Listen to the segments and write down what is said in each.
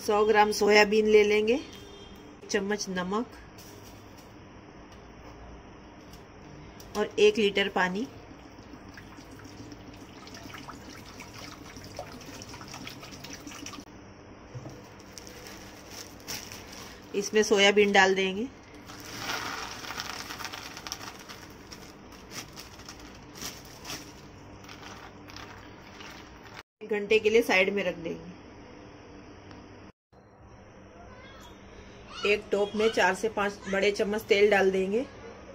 100 ग्राम soybean ले लेंगे, 1 चम्मच नमक और 1 लीटर पानी। इसमें सोयाबीन डाल देंगे। घंटे के लिए साइड में रख देंगे। एक टोप में 4 से 5 बड़े चम्मच तेल डाल देंगे।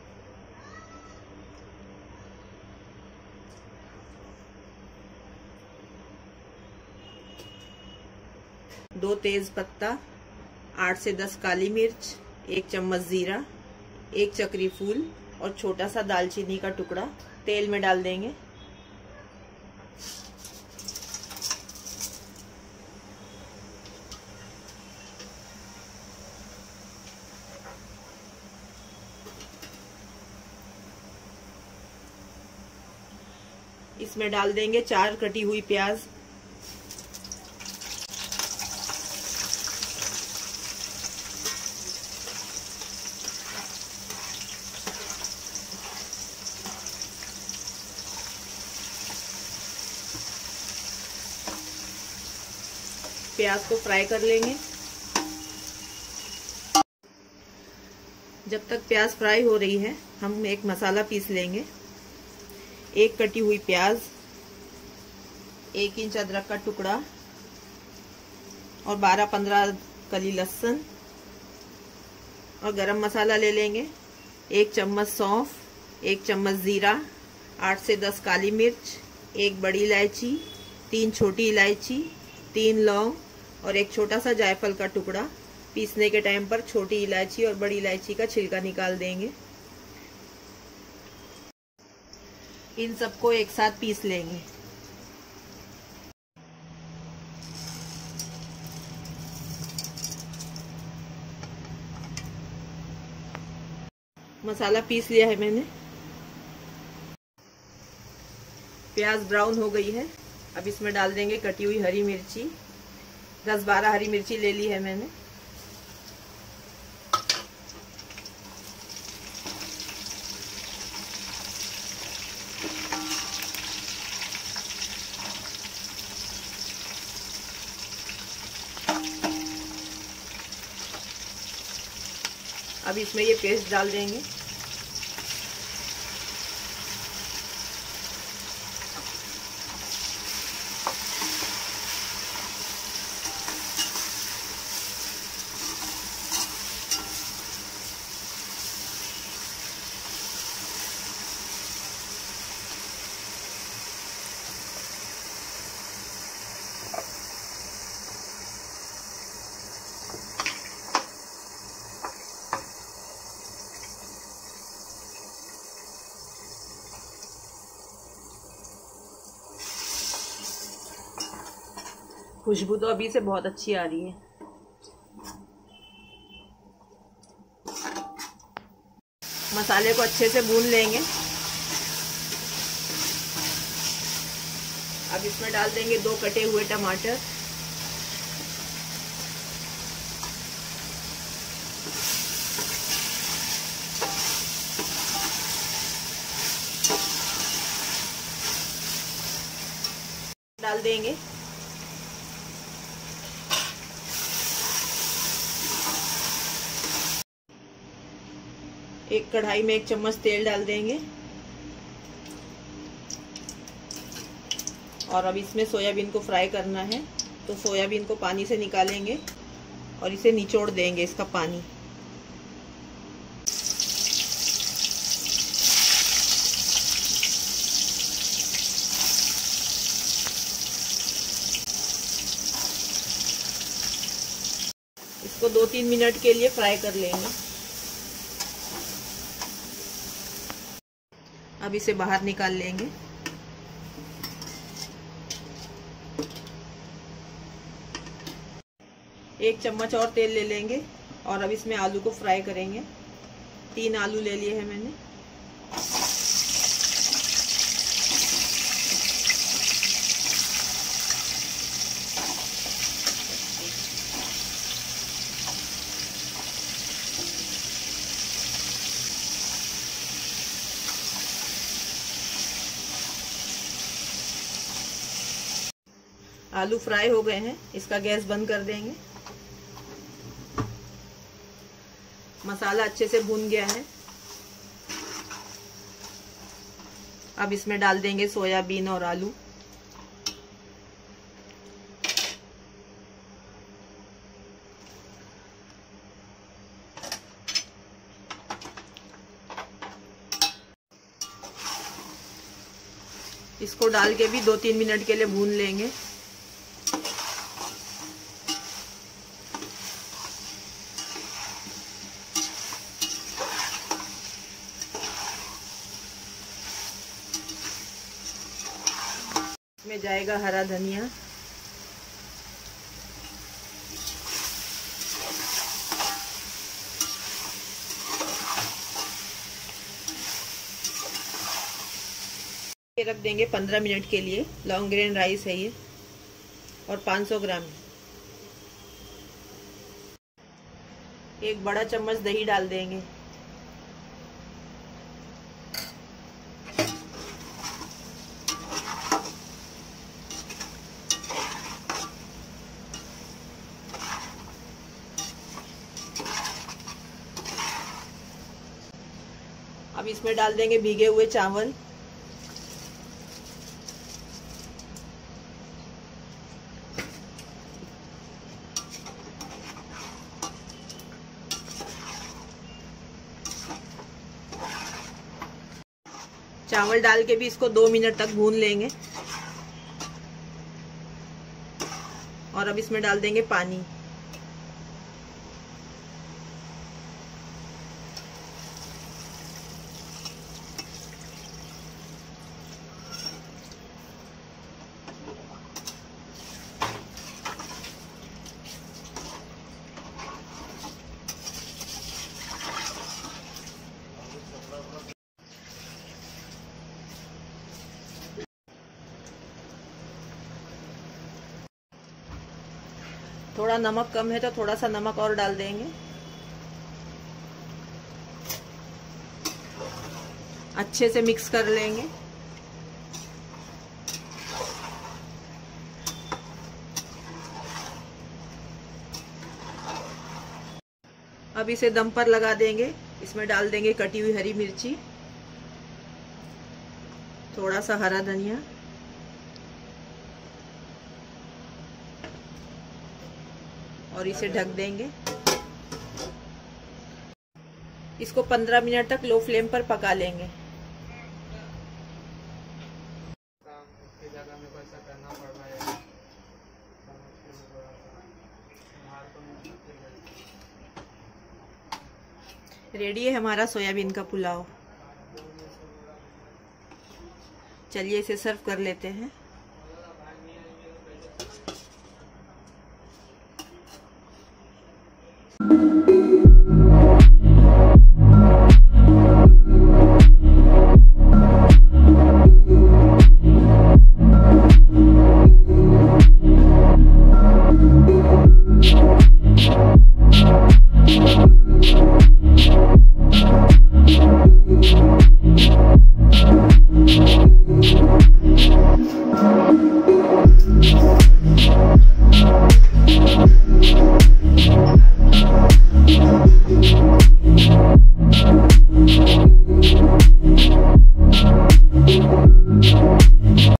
दो तेज पत्ता, 8 से 10 काली मिर्च, 1 चम्मच जीरा, 1 चक्री फूल और छोटा सा दालचीनी का टुकड़ा तेल में डाल देंगे। इसमें डाल देंगे 4 कटी हुई प्याज। प्याज को फ्राई कर लेंगे। जब तक प्याज फ्राई हो रही है हम एक मसाला पीस लेंगे। 1 कटी हुई प्याज, 1 इंच अदरक का टुकड़ा और 12-15 कली लहसुन और गरम मसाला ले लेंगे। 1 चम्मच सौंफ, 1 चम्मच जीरा, 8 से 10 काली मिर्च, 1 बड़ी इलायची, 3 छोटी इलायची, 3 लौंग और 1 छोटा सा जायफल का टुकड़ा। पीसने के टाइम पर छोटी इलायची और बड़ी इलायची का छिलका निकाल देंगे। इन सबको एक साथ पीस लेंगे। मसाला पीस लिया है मैंने। प्याज ब्राउन हो गई है। अब इसमें डाल देंगे कटी हुई हरी मिर्ची। 10-12 हरी मिर्ची ले ली है मैंने। अब इसमें ये पेस्ट डाल देंगे। खुशबू तो अभी से बहुत अच्छी आ रही है। मसाले को अच्छे से भून लेंगे। अब इसमें डाल देंगे 2 कटे हुए टमाटर, डाल देंगे। एक कढ़ाई में 1 चम्मच तेल डाल देंगे और अब इसमें सोयाबीन को फ्राई करना है। तो सोयाबीन को पानी से निकालेंगे और इसे निचोड़ देंगे इसका पानी। इसको 2-3 मिनट के लिए फ्राई कर लेंगे। अब इसे बाहर निकाल लेंगे। एक चम्मच और तेल ले लेंगे और अब इसमें आलू को फ्राई करेंगे। 3 आलू ले लिए हैं मैंने। आलू फ्राई हो गए हैं, इसका गैस बंद कर देंगे। मसाला अच्छे से भून गया है। अब इसमें डाल देंगे सोयाबीन और आलू। इसको डाल के भी 2-3 मिनट के लिए भून लेंगे। इसमें जाएगा हरा धनिया, रख देंगे 15 मिनट के लिए। लॉन्ग ग्रेन राइस है ये और 500 ग्राम है। एक बड़ा चम्मच दही डाल देंगे। अब इसमें डाल देंगे भीगे हुए चावल। चावल डाल के भी इसको 2 मिनट तक भून लेंगे। और अब इसमें डाल देंगे पानी। थोड़ा नमक कम है तो थोड़ा सा नमक और डाल देंगे। अच्छे से मिक्स कर लेंगे। अब इसे दम पर लगा देंगे। इसमें डाल देंगे कटी हुई हरी मिर्ची, थोड़ा सा हरा धनिया और इसे ढक देंगे। इसको 15 मिनट तक लो फ्लेम पर पका लेंगे। रेडी है हमारा सोयाबीन का पुलाव। चलिए इसे सर्व कर लेते हैं।